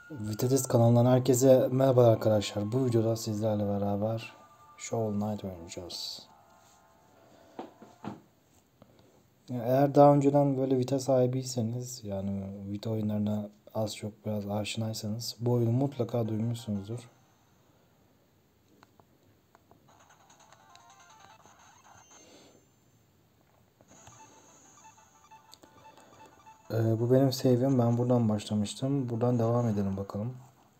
Vitalis kanalından herkese merhaba arkadaşlar. Bu videoda sizlerle beraber Shovel Knight oynayacağız. Eğer daha önceden böyle Vita sahibiyseniz, yani Vita oyunlarına az çok biraz aşinaysanız bu oyunu mutlaka duymuşsunuzdur. Bu benim save'im. Ben buradan başlamıştım. Buradan devam edelim bakalım.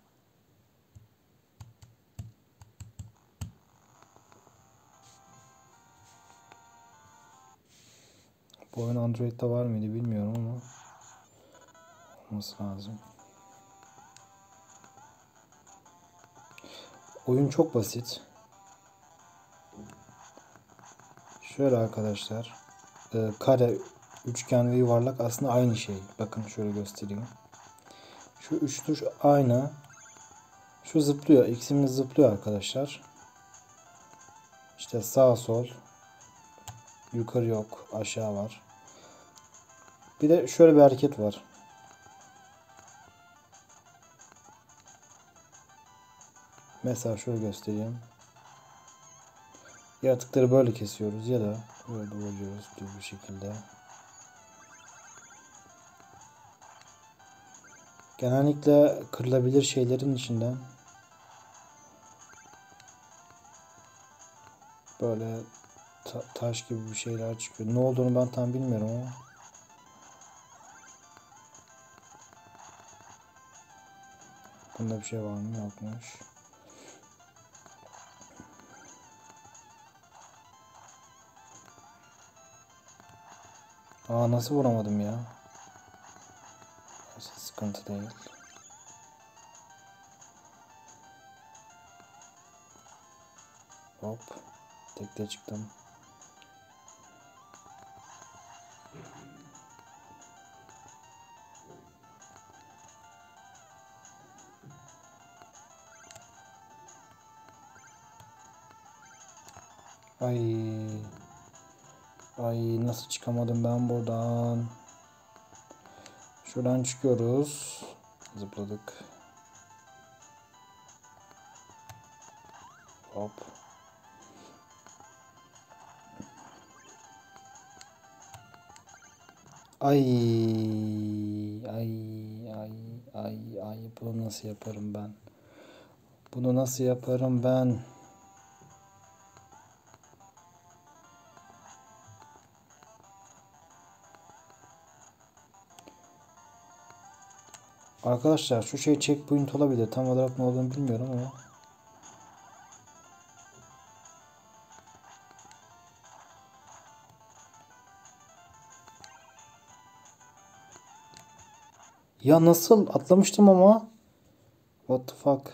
Bu oyun Android'de var mıydı bilmiyorum ama olması lazım. Oyun çok basit. Şöyle arkadaşlar, kare, üçgen ve yuvarlak aslında aynı şey. Bakın şöyle göstereyim. Şu üç tuş aynı. Şu zıplıyor. X'imiz zıplıyor arkadaşlar. İşte sağ sol. Yukarı yok. Aşağı var. Bir de şöyle bir hareket var. Mesela şöyle göstereyim. Yaratıkları böyle kesiyoruz ya da böyle doğruyoruz düz bir şekilde. Genellikle kırılabilir şeylerin içinden böyle taş gibi bir şeyler çıkıyor. Ne olduğunu ben tam bilmiyorum ama. Bunda bir şey var mı? Yokmuş. Aa, nasıl vuramadım ya? Neyse, sıkıntı değil. Hop. Tekte çıktım. Ay. Ay, nasıl çıkamadım ben buradan? Şuradan çıkıyoruz. Zıpladık. Hop. Ay. Ay. Ay. Ay. Ay. Bunu nasıl yaparım ben? Bunu nasıl yaparım ben? Arkadaşlar şu şey checkpoint olabilir. Tam olarak ne olduğunu bilmiyorum ama. Ya nasıl? Atlamıştım ama. What the fuck?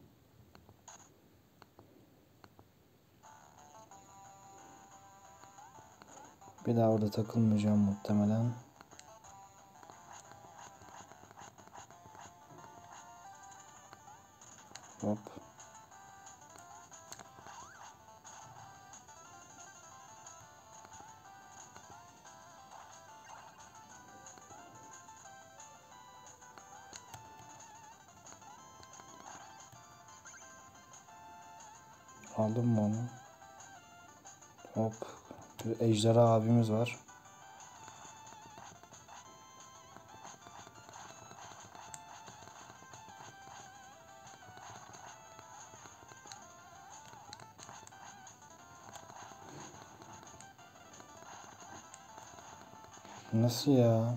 Bir daha orada takılmayacağım muhtemelen. Hop. Aldım mı onu? Hop. Bir ejderha abimiz var. Nasıl ya?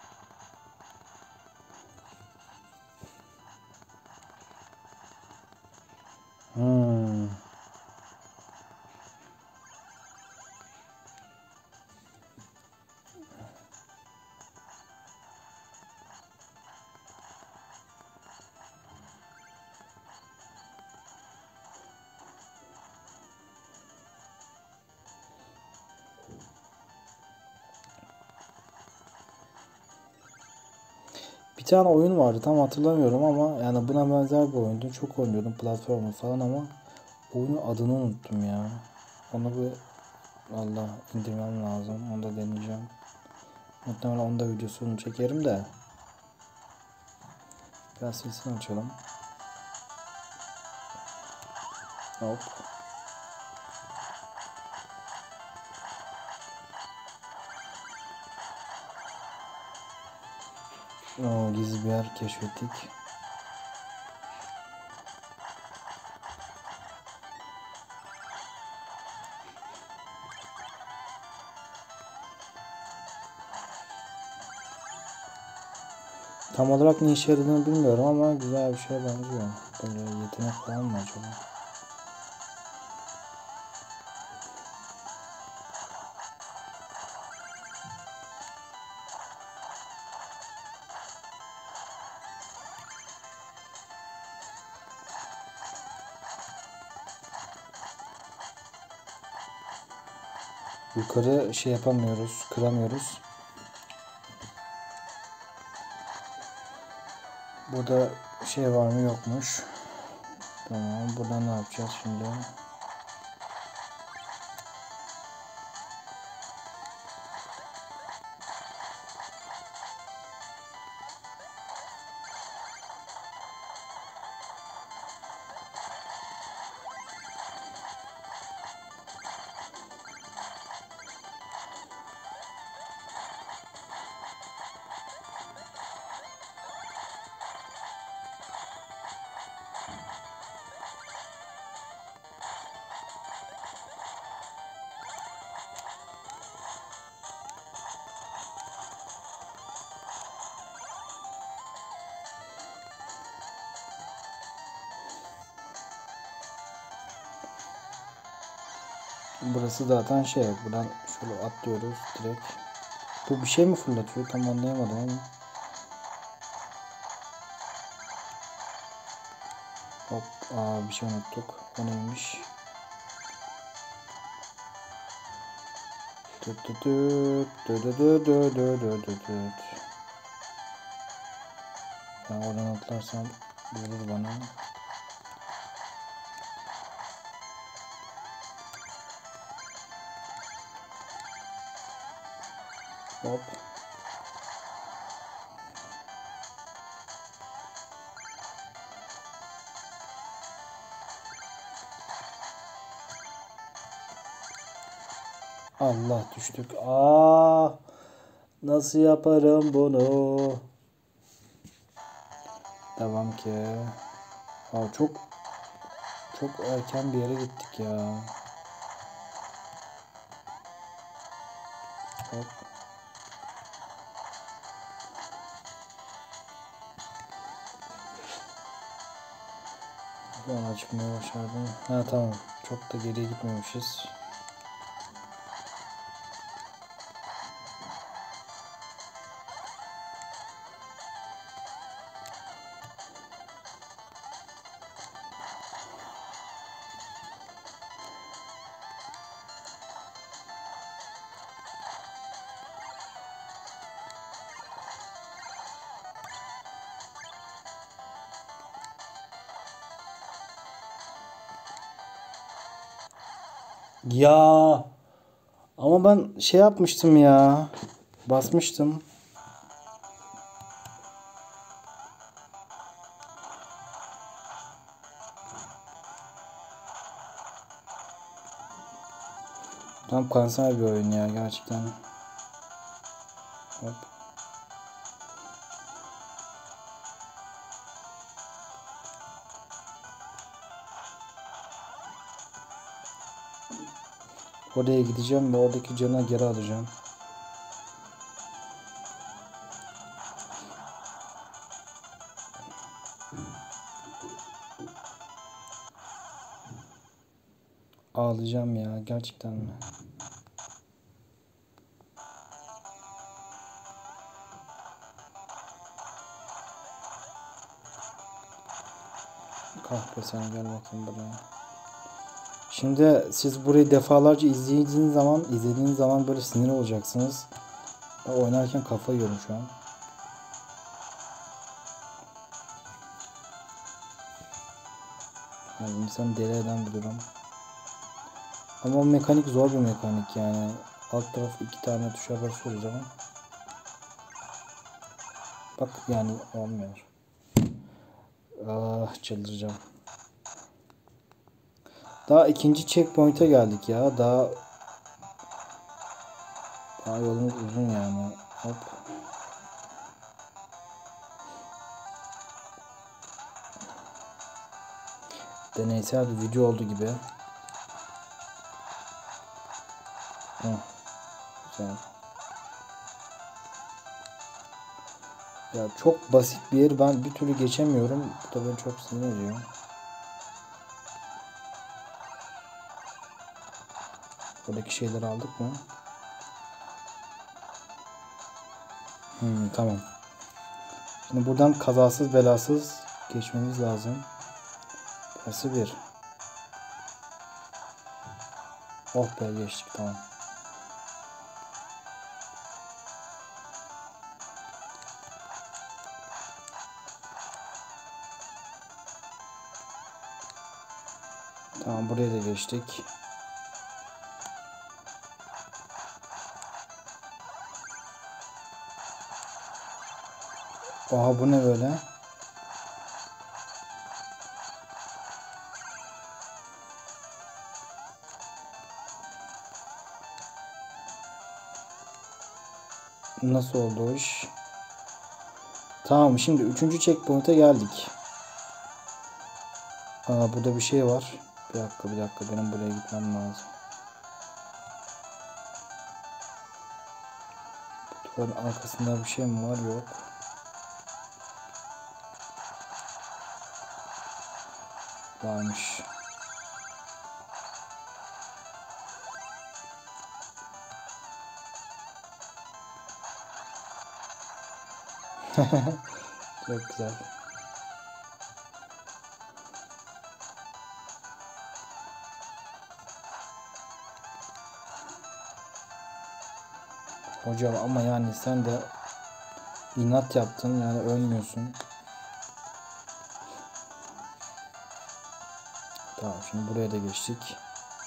Hmm. Bir tane oyun vardı, tam hatırlamıyorum ama yani buna benzer bir oyundu. Çok oynuyordum platformu falan ama oyunun adını unuttum ya. Onu bir valla indirmem lazım. Onu da deneyeceğim. Muhtemelen onda videosunu çekerim de. Biraz sesini açalım. Hop. Oo, gizli bir yer keşfettik. Tam olarak ne işe yaradığını bilmiyorum ama güzel bir şeye benziyor. Böyle yetenek falan mı acaba? Yukarı şey yapamıyoruz, kıramıyoruz. Burada şey var mı yokmuş. Tamam, burada ne yapacağız şimdi? Burası zaten şey, buradan şöyle atlıyoruz direkt. Bu bir şey mi fırlatıyor? Tam anlayamadım ama. Hop, bir şey unuttuk. O neymiş? Ben oradan atlarsam vurur bana. Hop. Allah, düştük. Nasıl yaparım bunu? Devam ki. Çok erken bir yere gittik ya. Hop. Ben çıkmaya başardım. Ha, tamam. Çok da geriye gitmemişiz. Ya ama ben şey yapmıştım ya. Basmıştım. Tam kanser bir oyun ya gerçekten. Hop. Oraya gideceğim ve oradaki canı geri alacağım. Ağlayacağım ya gerçekten mi? Kahpe sen, gel bakayım buraya. Şimdi siz burayı defalarca izlediğiniz zaman böyle sinir olacaksınız. Ben oynarken kafa yiyorum şu an. Yani insan deli eden bir durum. Ama o mekanik zor bir mekanik yani. Alt tarafı 2 tane tuşa basıyoruz ama. Bak yani olmuyor. Ah, çıldıracağım. Daha ikinci checkpoint'e geldik ya. Daha yolumuz uzun yani. Hop. Deneysel bir video oldu gibi. Heh, güzel. Ya çok basit bir yer, ben bir türlü geçemiyorum. Bu da beni çok sinir ediyor. Buradaki şeyleri aldık mı? Tamam. Şimdi buradan kazasız belasız geçmemiz lazım. Burası bir. Oh be, geçtik, tamam. Tamam, buraya da geçtik. Oha, bu ne böyle? Nasıl oldu o iş? Tamam, şimdi 3. checkpoint'e geldik. Burada bir şey var. Bir dakika, benim buraya gitmem lazım. Duvarın arkasında bir şey mi var? Yok. Varmış. Çok güzel. Hocam ama yani sen de inat yaptın, yani ölmüyorsun. Tamam, şimdi buraya da geçtik.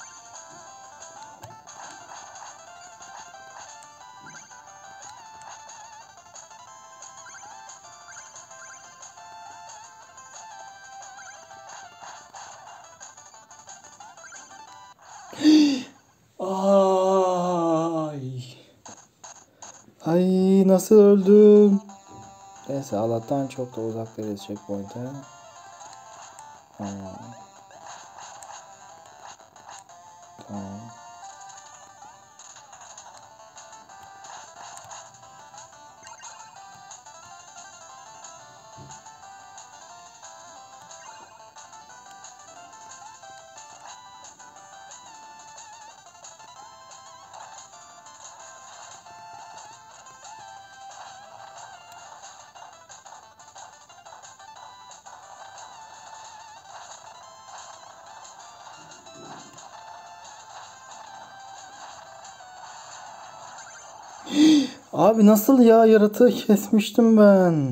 Ay. Ay, nasıl öldüm? Neyse, Allah'tan çok da uzak değiliz checkpoint'e. Tamam. Abi nasıl ya, yaratığı kesmiştim ben.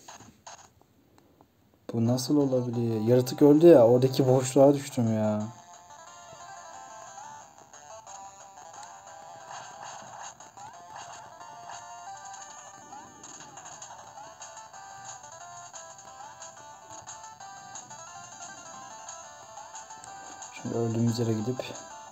Bu nasıl olabilir? Yaratık öldü ya, oradaki boşluğa düştüm ya. Şimdi öldüğümüz yere gidip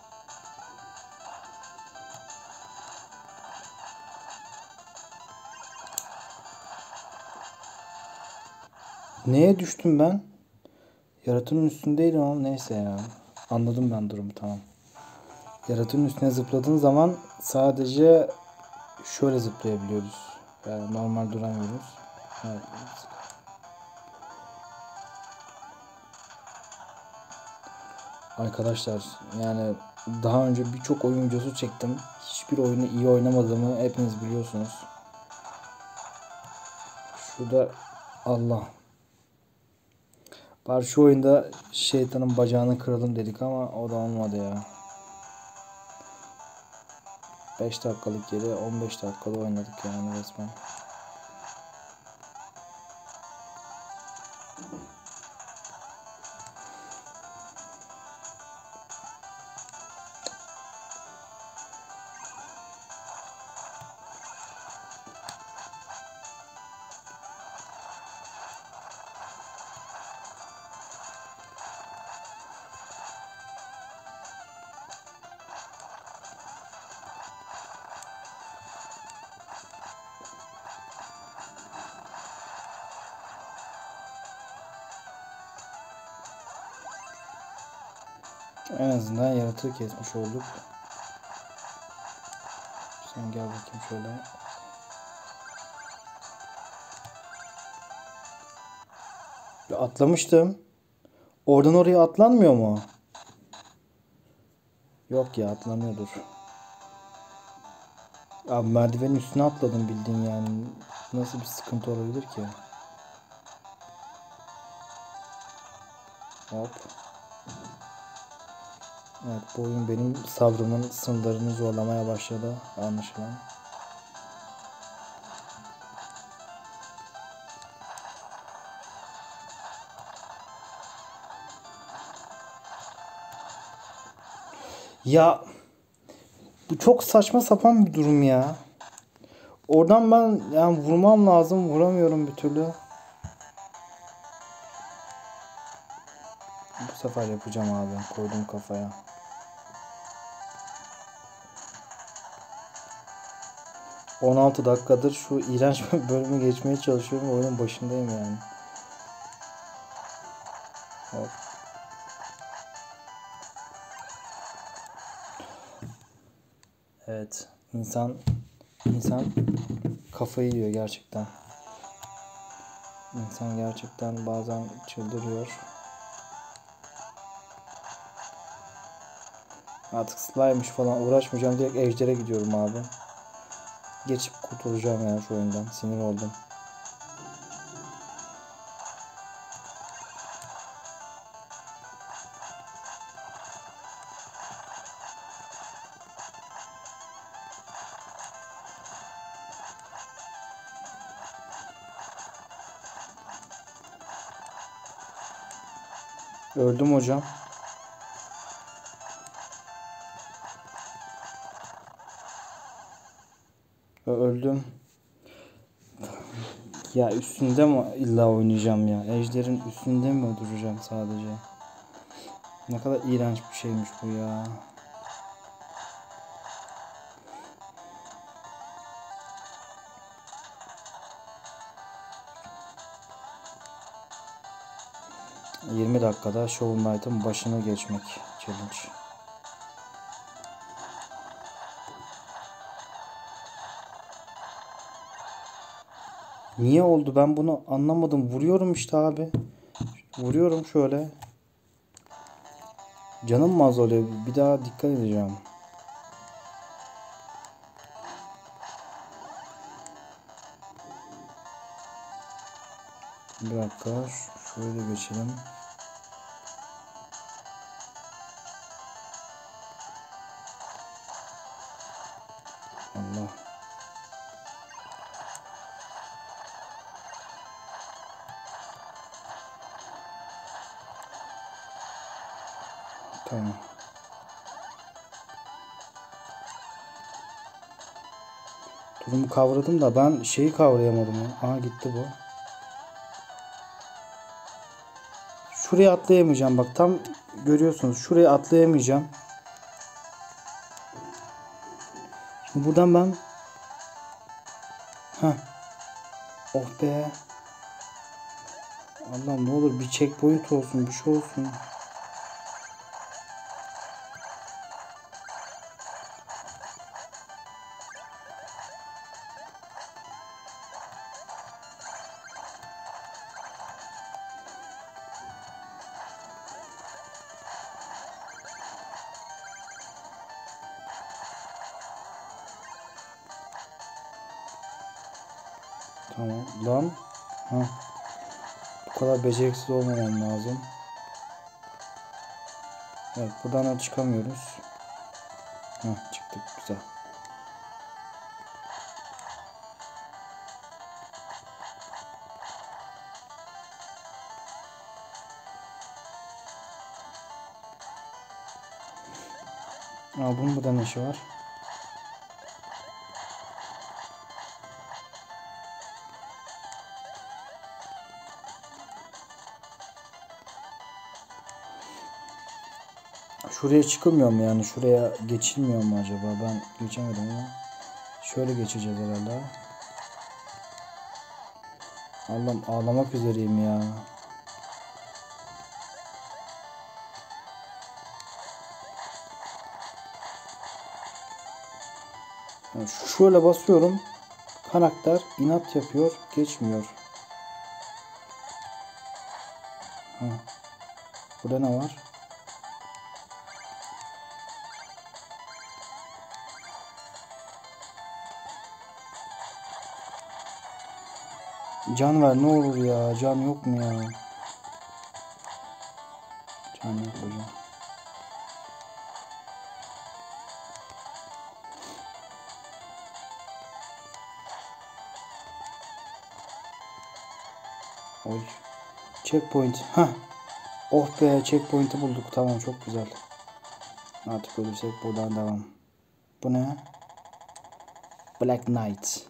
neye düştüm ben? Yaratığın üstündeydim ama neyse ya. Anladım ben durumu, tamam. Yaratığın üstüne zıpladığın zaman sadece şöyle zıplayabiliyoruz. Yani normal duramıyoruz. Evet. Arkadaşlar, yani daha önce birçok oyun videosu çektim. Hiçbir oyunu iyi oynamadığımı hepiniz biliyorsunuz. Şurada Allah. Bari şu oyunda şeytanın bacağını kıralım dedik ama o da olmadı ya. 5 dakikalık yeri 15 dakikada oynadık yani resmen. En azından yaratığı kesmiş olduk. Sen gel bakayım şöyle. Ya atlamıştım. Oradan oraya atlanmıyor mu? Yok ya, atlanıyordur. Abi merdivenin üstüne atladım bildiğin yani. Nasıl bir sıkıntı olabilir ki? Hop. Evet, bu oyun benim sabrımın sınırlarını zorlamaya başladı anlaşılan. Ya bu çok saçma sapan bir durum ya. Oradan ben yani vurmam lazım, vuramıyorum bir türlü. Bu sefer yapacağım abi, koydum kafaya. ...16 dakikadır şu iğrenç bölümü geçmeye çalışıyorum. Oyunun başındayım yani. Hop. Evet. İnsan kafayı yiyor gerçekten. İnsan gerçekten bazen çıldırıyor. Artık slime'mış falan uğraşmayacağım. Direkt ejder'e gidiyorum abi. Geçip kurtulacağım yani şu oyundan. Sinir oldum. Öldüm hocam. Öldüm. Ya üstünde mi illa oynayacağım ya? Ejder'in üstünde mi duracağım sadece? Ne kadar iğrenç bir şeymiş bu ya. ...20 dakikada Shovel Knight'ın başına geçmek challenge. Niye oldu ben bunu anlamadım. Vuruyorum işte abi. Vuruyorum şöyle. Canım mı azalıyor? Bir daha dikkat edeceğim. Bir dakika. Şöyle geçelim. Allah. Tamam. Durumu kavradım da ben şeyi kavrayamadım ya. Aha gitti bu. Şuraya atlayamayacağım bak, tam görüyorsunuz şuraya atlayamayacağım. Şimdi buradan ben oh be. Allah'ım ne olur bir checkpoint olsun, bir şey olsun. Tamam lan. Bu kadar beceriksiz olmamam lazım. Evet, buradan çıkamıyoruz. Çıktık, güzel. Bunun burada ne işi var? Şuraya çıkılmıyor mu yani? Şuraya geçilmiyor mu acaba? Ben geçemedim ama. Şöyle geçeceğiz herhalde. Allah'ım ağlamak üzereyim ya. Yani şöyle basıyorum. Karakter inat yapıyor. Geçmiyor. Ha. Burada ne var? Can ver ne olur ya. Can yok mu ya? Can yok hocam. Oy. Checkpoint. Ha. Oh be, checkpoint'i bulduk. Tamam, çok güzel. Artık ölürsek buradan devam. Bu ne? Black Knight.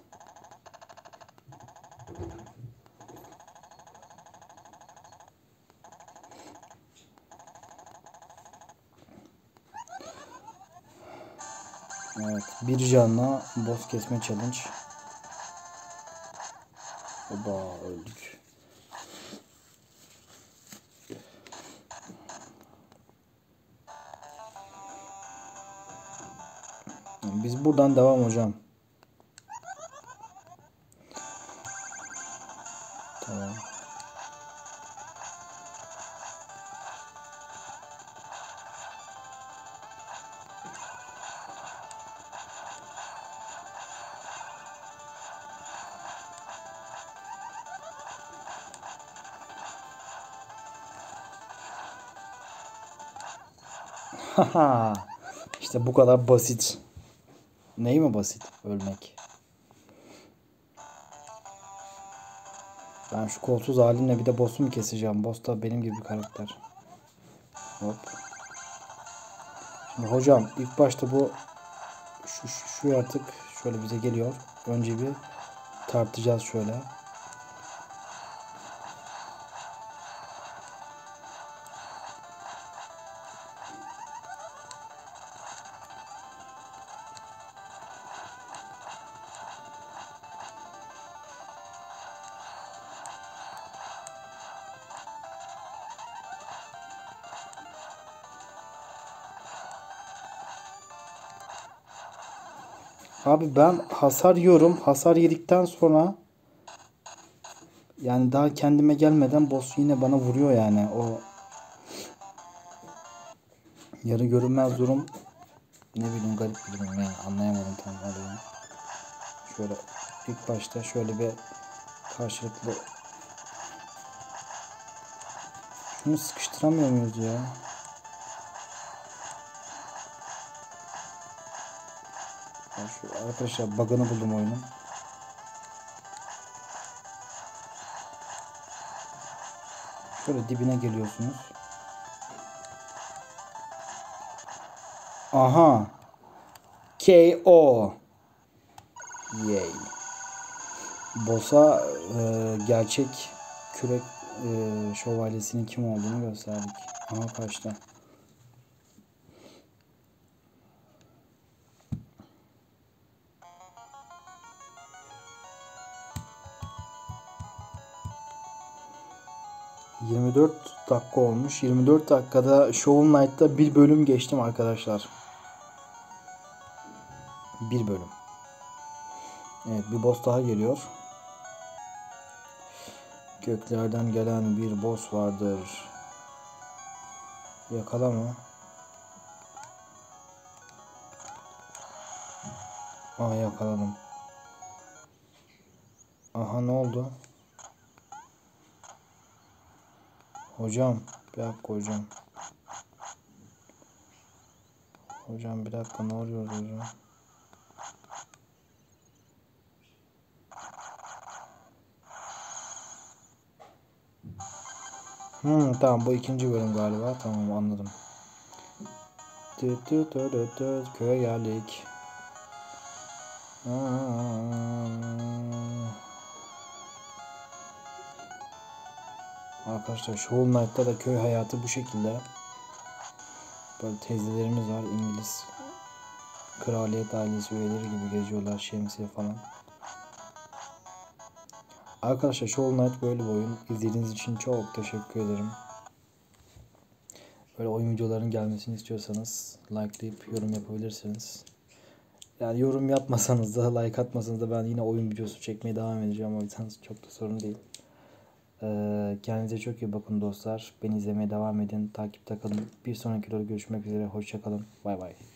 Evet, bir canla boss kesme challenge. Oba, öldük. Biz buradan devam hocam. Tamam. Haha. İşte bu kadar basit. Ney mi basit? Ölmek. Ben şu kolsuz halimle bir de boss'umu keseceğim. Boss da benim gibi bir karakter. Hop. Şimdi hocam ilk başta bu şu yaratık şöyle bize geliyor. Önce bir tartacağız şöyle. Abi ben hasar yiyorum. Hasar yedikten sonra yani daha kendime gelmeden boss yine bana vuruyor yani. O yarı görünmez durum, ne bileyim, garip bir durum yani, anlayamadım tam olayı. Şöyle ilk başta şöyle bir karşılıklı şunu sıkıştıramıyor muyuz ya? Şu arkadaşlar bug'ını buldum oyunun. Şöyle dibine geliyorsunuz. Aha. KO. Yay. Boss'a gerçek kürek şövalyesinin kim olduğunu gösterdik. Aha kaçtı. ...24 dakika olmuş. 24 dakikada Shovel Knight'ta bir bölüm geçtim arkadaşlar. Bir bölüm. Evet, bir boss daha geliyor. Göklerden gelen bir boss vardır. Yakalama. Aa, yakaladım. Aha, ne oldu? Hocam bir dakika hocam. Hocam bir dakika, ne oluyor hocam? Tamam, bu ikinci bölüm galiba. Tamam, anladım. Köye geldik. Arkadaşlar Shovel Knight'ta da köy hayatı bu şekilde. Böyle teyzelerimiz var, İngiliz kraliyet ailesi üyeleri gibi geziyorlar, şemsiye falan. Arkadaşlar Shovel Knight böyle bir oyun. İzlediğiniz için çok teşekkür ederim. Böyle oyun videolarının gelmesini istiyorsanız likelayıp yorum yapabilirsiniz. Yani yorum yapmasanız da, like atmasanız da ben yine oyun videosu çekmeye devam edeceğim. O yüzden çok da sorun değil. Kendinize çok iyi bakın dostlar. Beni izlemeye devam edin. Takipte kalın. Bir sonraki videoda görüşmek üzere. Hoşça kalın. Bay bay.